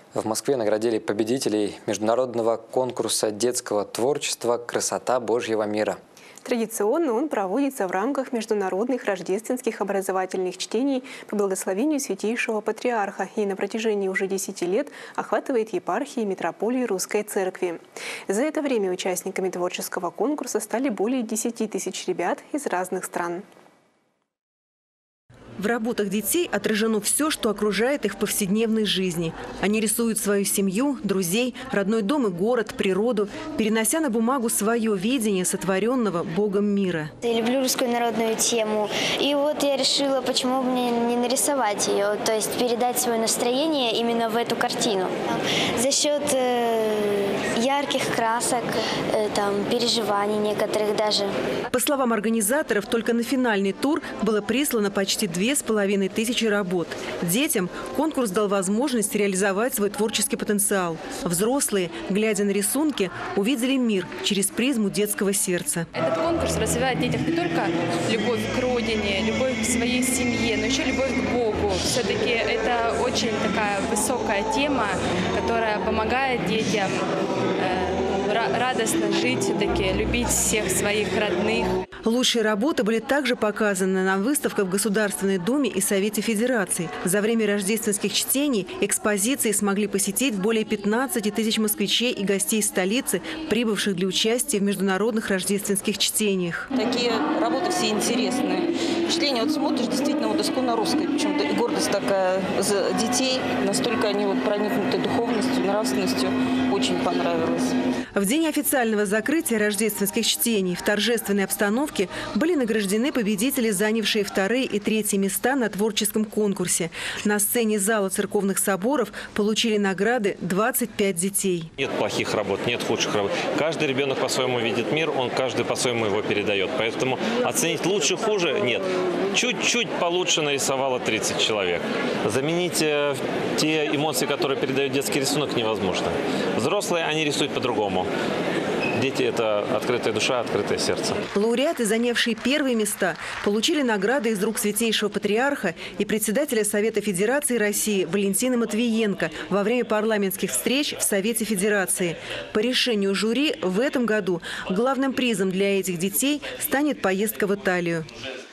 В Москве наградили победителей международного конкурса детского творчества «Красота Божьего мира». Традиционно он проводится в рамках международных рождественских образовательных чтений по благословению Святейшего Патриарха и на протяжении уже 10 лет охватывает епархии и митрополии Русской Церкви. За это время участниками творческого конкурса стали более 10 тысяч ребят из разных стран. В работах детей отражено все, что окружает их в повседневной жизни. Они рисуют свою семью, друзей, родной дом и город, природу, перенося на бумагу свое видение сотворенного Богом мира. Я люблю русскую народную тему. И вот я решила, почему бы мне не нарисовать ее, то есть передать свое настроение именно в эту картину. За счет ярких красок, переживаний некоторых даже. По словам организаторов, только на финальный тур было прислано почти 2500 работ. Детям конкурс дал возможность реализовать свой творческий потенциал. Взрослые, глядя на рисунки, увидели мир через призму детского сердца. Этот конкурс развивает в детях не только любовь к родине, любовь к своей семье, но еще любовь к Богу. Все-таки это очень такая высокая тема, которая помогает детям радостно жить, все-таки любить всех своих родных. Лучшие работы были также показаны на выставках в Государственной Думе и Совете Федерации. За время рождественских чтений экспозиции смогли посетить более 15 тысяч москвичей и гостей столицы, прибывших для участия в международных рождественских чтениях. Такие работы все интересные. Впечатление, вот смотришь, действительно, вот исконно русское. Почему-то и гордость такая за детей. Настолько они вот проникнуты духовностью, нравственностью. Очень понравилось. В день официального закрытия рождественских чтений в торжественной обстановке были награждены победители, занявшие 2-е и 3-е места на творческом конкурсе. На сцене зала церковных соборов получили награды 25 детей. Нет плохих работ, нет худших работ. Каждый ребенок по-своему видит мир, он каждый по-своему его передает. Поэтому оценить лучше-хуже нет. Чуть-чуть получше нарисовало 30 человек. Заменить те эмоции, которые передает детский рисунок, невозможно. Взрослые, они рисуют по-другому. Дети – это открытая душа, открытое сердце. Лауреаты, занявшие 1-е места, получили награды из рук Святейшего Патриарха и председателя Совета Федерации России Валентина Матвиенко во время парламентских встреч в Совете Федерации. По решению жюри в этом году главным призом для этих детей станет поездка в Италию.